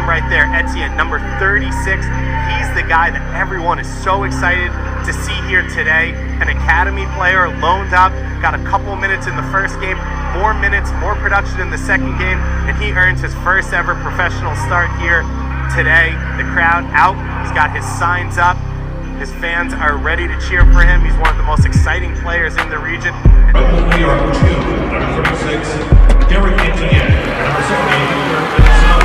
right there, Etienne, number 36. He's the guy that everyone is so excited to see here today. An academy player, loaned up, got a couple minutes in the first game, more minutes, more production in the second game, and he earns his first ever professional start here today. The crowd out, he's got his signs up. His fans are ready to cheer for him. He's one of the most exciting players in the region. NYRB II, number 36, Derrick Etienne, number 78,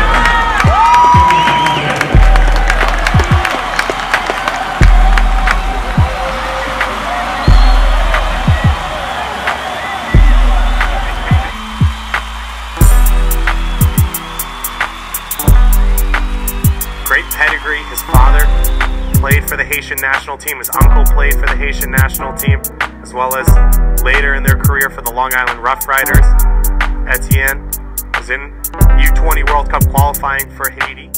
Great pedigree. His father played for the Haitian national team. His uncle played for the Haitian national team, as well as later in their career for the Long Island Rough Riders. Etienne was in U20 World Cup qualifying for Haiti.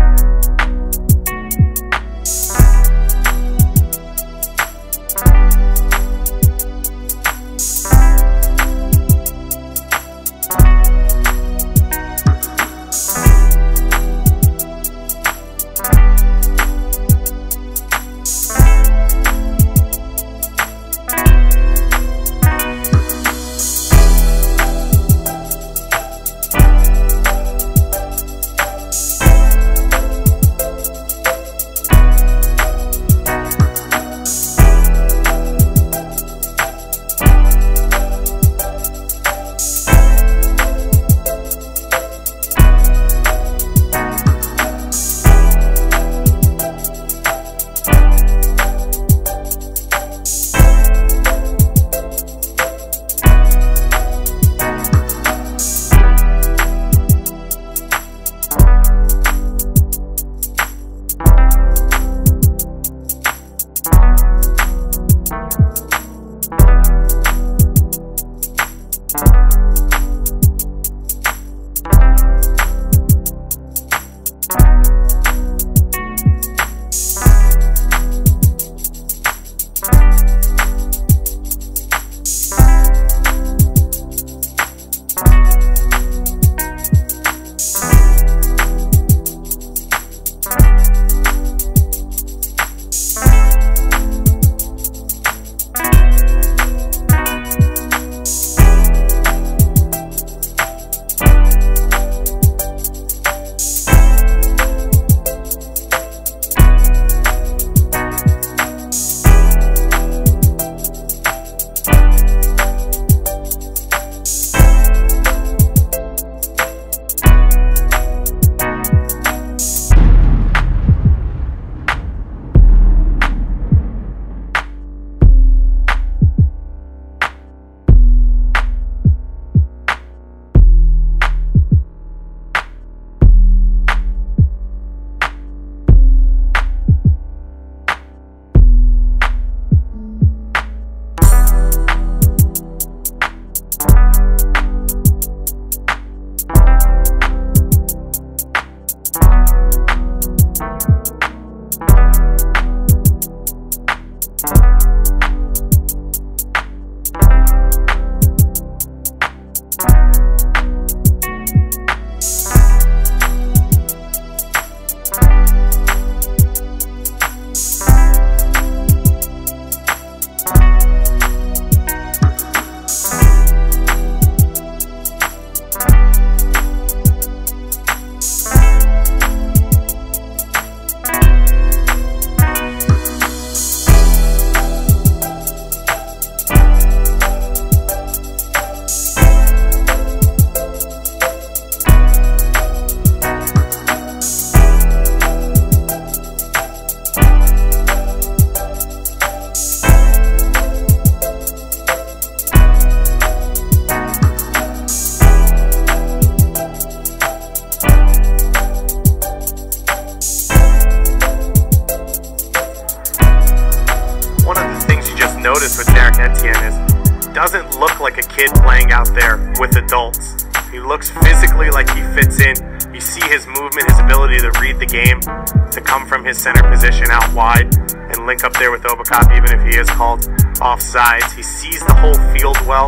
Notice with Derrick Etienne is doesn't look like a kid playing out there with adults. He looks physically like he fits in. You see his movement, his ability to read the game, to come from his center position out wide and link up there with Obakop even if he is called offsides. He sees the whole field well.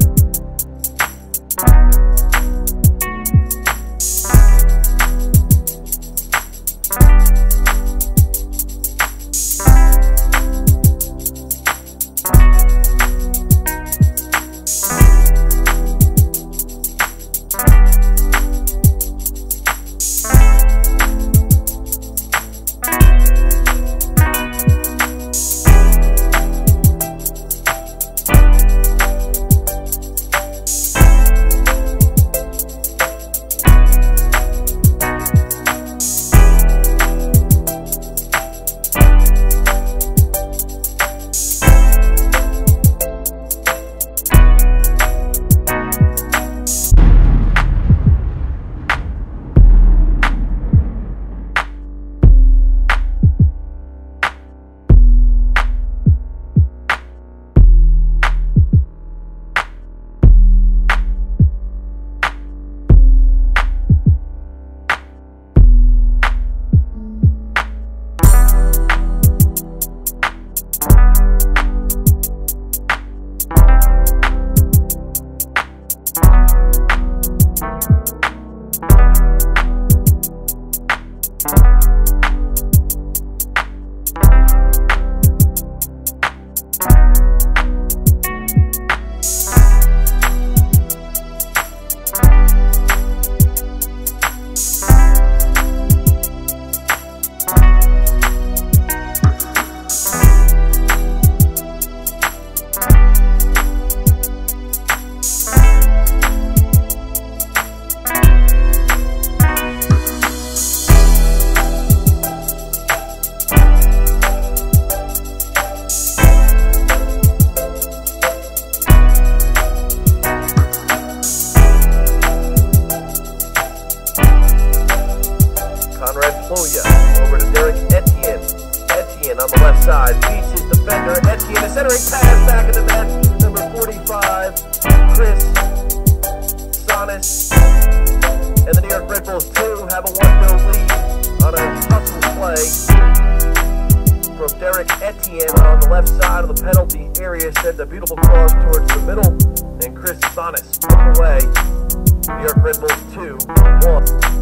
on the left side. Beats his defender. Etienne, a centering pass back in the net. Number 45, Chris Sonis. And the New York Red Bulls 2 have a 1-0 lead on a hustle play from Derrick Etienne on the left side of the penalty area. Sent a beautiful cross towards the middle. And Chris Sonis took away. New York Red Bulls 2-1.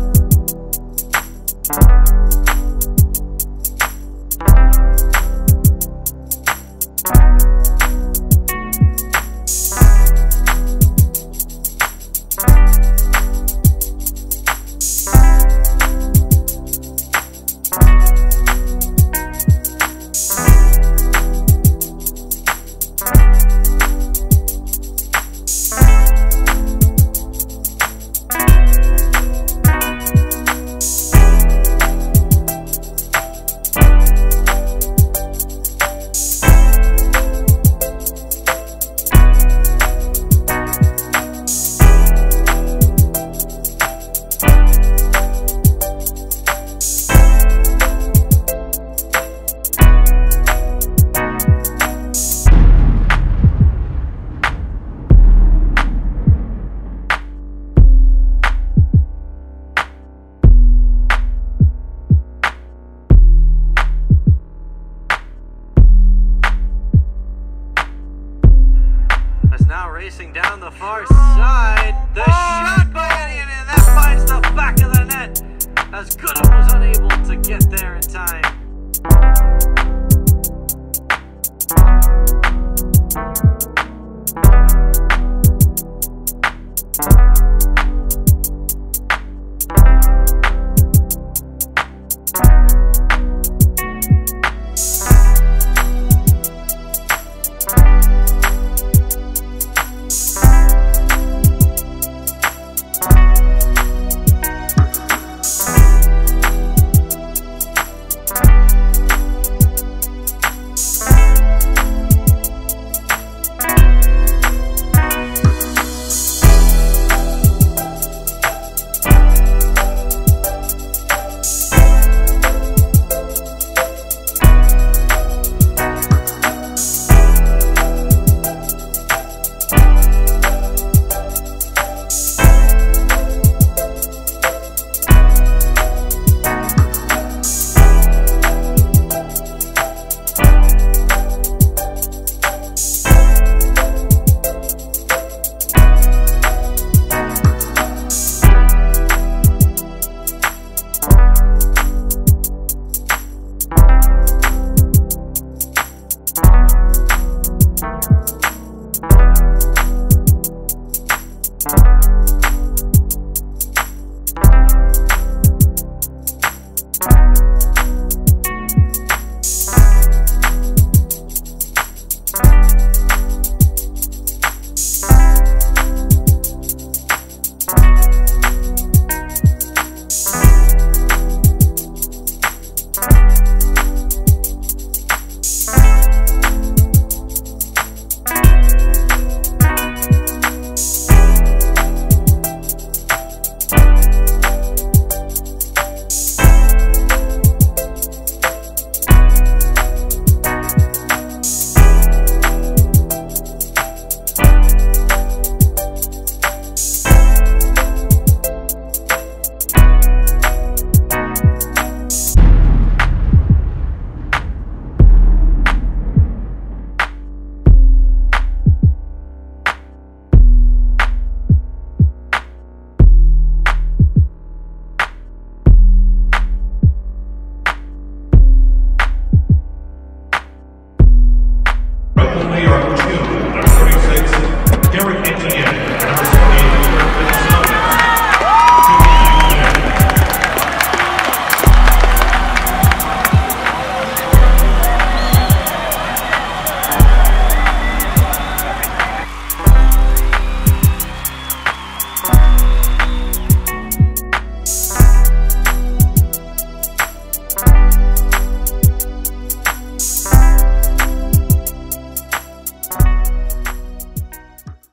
Now racing down the far side. The shot by Etienne, and that finds the back of the net as Goodham was unable to get there in time.